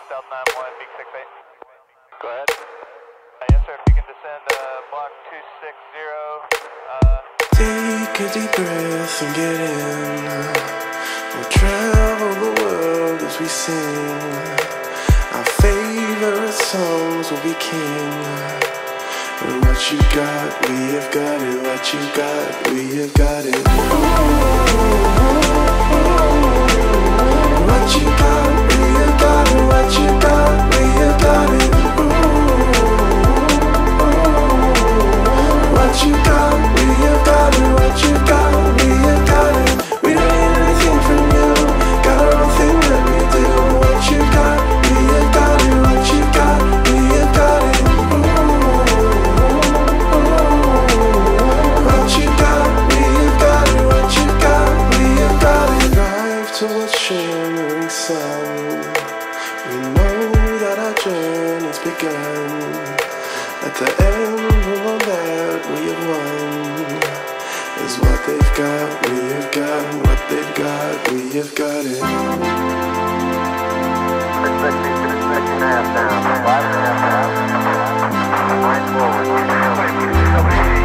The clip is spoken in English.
South 91, Big 68. Go ahead. Yes, sir, if you can descend block 260. Take a deep breath and get in. We'll travel the world as we sing. Our favorite songs will be king. And what you got, we have got it. What you got, we have got it. What you got, we have got it. What you got, we have got it. What you got, we have got it. What you got, we have got it. We don't need anything from you. Got our own thing that we do. What you got, we have got it. What you got, we have got it. What you got, we have got it. What you got, we have got it. Drive towards shimmering sun. We know that our journey's begun. At the end of all that we have won is what they've got, we have got. What they've got, we have got it. 6.5 down, 5.5 down. 9 forward,